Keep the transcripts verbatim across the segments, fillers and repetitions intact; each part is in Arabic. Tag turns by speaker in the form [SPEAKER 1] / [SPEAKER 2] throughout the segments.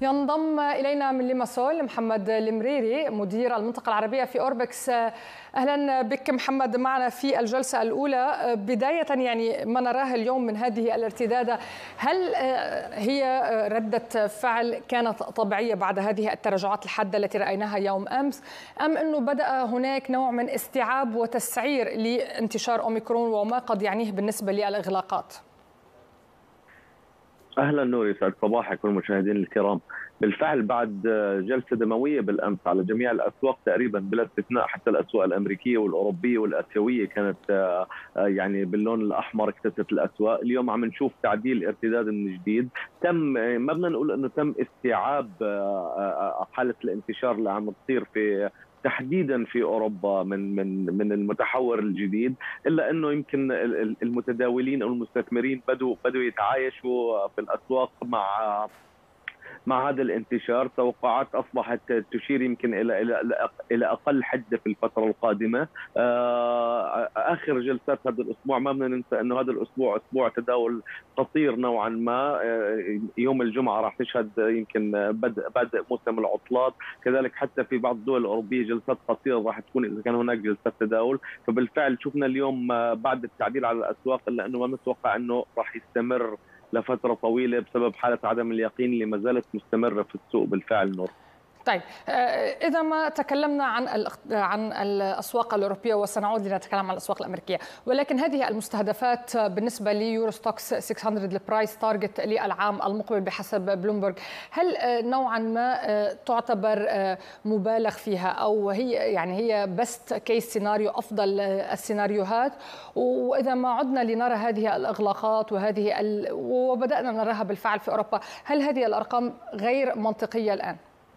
[SPEAKER 1] ينضم إلينا من ليماسول محمد المريري مدير المنطقة العربية في أوربكس. أهلا بك محمد معنا في الجلسة الأولى. بداية يعني ما نراه اليوم من هذه الارتدادة، هل هي ردة فعل كانت طبيعية بعد هذه التراجعات الحادة التي رأيناها يوم أمس، أم أنه بدأ هناك نوع من استيعاب وتسعير لانتشار أوميكرون وما قد يعنيه بالنسبة للإغلاقات؟
[SPEAKER 2] اهلا نور، يسعد صباحك والمشاهدين الكرام. بالفعل بعد جلسه دمويه بالامس على جميع الاسواق تقريبا بلا استثناء، حتى الاسواق الامريكيه والاوروبيه والاسيويه كانت يعني باللون الاحمر اكتست الاسواق. اليوم عم نشوف تعديل ارتداد من جديد. تم ما بدنا نقول انه تم استيعاب حاله الانتشار اللي عم تصير في تحديدا في اوروبا من من من المتحور الجديد، الا انه يمكن المتداولين او المستثمرين بدوا بدوا يتعايشوا في الاسواق مع مع هذا الانتشار. توقعات اصبحت تشير يمكن الى الى الى اقل حده في الفتره القادمه. اخر جلسات هذا الاسبوع ما بدنا ننسى انه هذا الاسبوع اسبوع تداول قصير نوعا ما. يوم الجمعه راح تشهد يمكن بدء بدء موسم العطلات، كذلك حتى في بعض الدول الاوروبيه جلسات قصيره راح تكون اذا كان هناك جلسات تداول. فبالفعل شفنا اليوم بعد التعديل على الاسواق، الا انه ما نتوقع انه راح يستمر لفترة طويلة بسبب حالة عدم اليقين اللي ما زالت مستمرة في السوق بالفعل نور.
[SPEAKER 1] طيب، إذا ما تكلمنا عن عن الأسواق الأوروبية وسنعود لنتكلم عن الأسواق الأمريكية، ولكن هذه المستهدفات بالنسبة ليوروستوكس ستمئة البرايس تارجت للعام المقبل بحسب بلومبرج، هل نوعا ما تعتبر مبالغ فيها أو هي يعني هي بست كيس سيناريو، أفضل السيناريوهات؟ وإذا ما عدنا لنرى هذه الإغلاقات وهذه ال... وبدأنا نراها بالفعل في أوروبا، هل هذه الأرقام غير منطقية الآن؟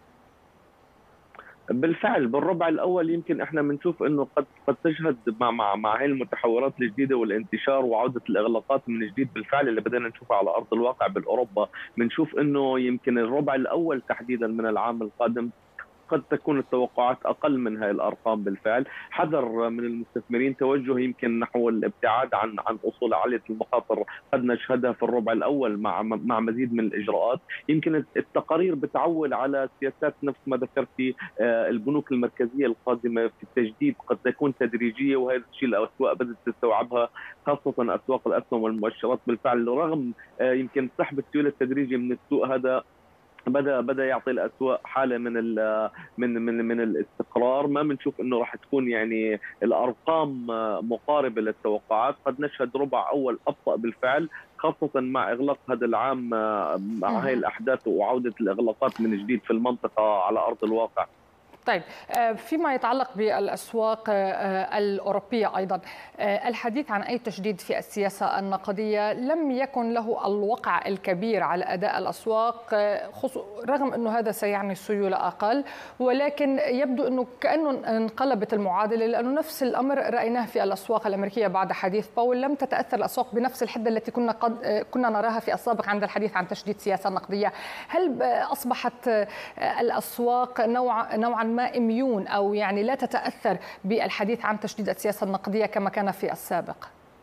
[SPEAKER 2] بالفعل بالربع الاول يمكن احنا بنشوف انه قد قد تشهد مع مع مع هذه المتحورات الجديده والانتشار وعوده الاغلاقات من جديد بالفعل اللي بدأنا نشوفها على ارض الواقع بالاوروبا. بنشوف انه يمكن الربع الاول تحديدا من العام القادم قد تكون التوقعات أقل من هذه الأرقام بالفعل. حذر من المستثمرين توجه يمكن نحو الابتعاد عن عن أصول عالية المخاطر قد نشهدها في الربع الأول مع مع مزيد من الإجراءات. يمكن التقارير بتعول على سياسات نفس ما ذكرتي البنوك المركزية القادمة في التجديد قد تكون تدريجية، وهذا الشيء الأسواق بدأت تستوعبها، خاصة أسواق الأسهم والمؤشرات بالفعل. رغم يمكن سحب السيولة التدريجي من السوق، هذا بدا بدا يعطي الاسواق حاله من ال من من من الاستقرار. ما بنشوف انه راح تكون يعني الارقام مقاربه للتوقعات. قد نشهد ربع اول ابطا بالفعل، خاصه مع اغلاق هذا العام مع هاي الاحداث وعوده الاغلاقات من جديد في المنطقه على ارض الواقع.
[SPEAKER 1] طيب، فيما يتعلق بالأسواق الأوروبية أيضا، الحديث عن أي تشديد في السياسة النقدية لم يكن له الوقع الكبير على أداء الأسواق، رغم أنه هذا سيعني سيولة أقل، ولكن يبدو أنه كأنه انقلبت المعادلة، لأنه نفس الأمر رأيناه في الأسواق الأمريكية بعد حديث باول. لم تتأثر الأسواق بنفس الحدة التي كنا قد كنا نراها في السابق عند الحديث عن تشديد سياسة نقدية. هل أصبحت الأسواق نوع نوعا ما إميون أو يعني لا تتأثر بالحديث عن تشديد السياسة النقدية كما كان في السابق؟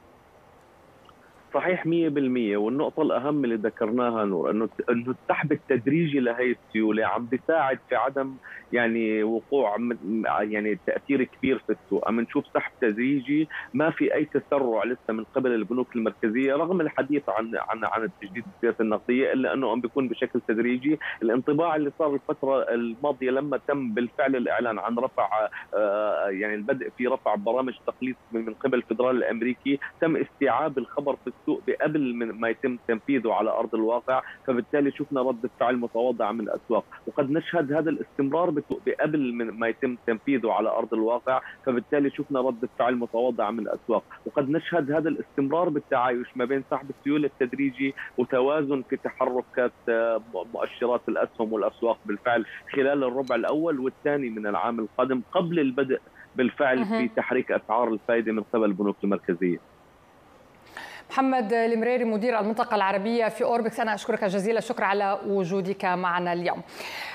[SPEAKER 2] صحيح مئة بالمئة. والنقطة الأهم اللي ذكرناها نور أنه أنه السحب التدريجي لهي السيولة عم بيساعد في عدم يعني وقوع يعني تأثير كبير في السوق. عم نشوف سحب تدريجي، ما في أي تسرع لسه من قبل البنوك المركزية رغم الحديث عن عن عن التجديد السياسة النقدية، إلا أنه عم بيكون بشكل تدريجي. الانطباع اللي صار الفترة الماضية لما تم بالفعل الإعلان عن رفع يعني البدء في رفع برامج تقليص من قبل الفدرالي الأمريكي، تم استيعاب الخبر في السوق قبل من ما يتم تنفيذه على ارض الواقع، فبالتالي شفنا ردة فعل متواضعه من الاسواق. وقد نشهد هذا الاستمرار قبل من ما يتم تنفيذه على ارض الواقع، فبالتالي شفنا ردة فعل متواضعه من الاسواق. وقد نشهد هذا الاستمرار بالتعايش ما بين سحب السيوله التدريجي وتوازن في تحركات مؤشرات الاسهم والاسواق بالفعل خلال الربع الاول والثاني من العام القادم قبل البدء بالفعل في تحريك اسعار الفائده من قبل البنوك المركزيه.
[SPEAKER 1] محمد المريري مدير المنطقة العربية في أوربكس، أنا أشكرك جزيل الشكر على وجودك معنا اليوم.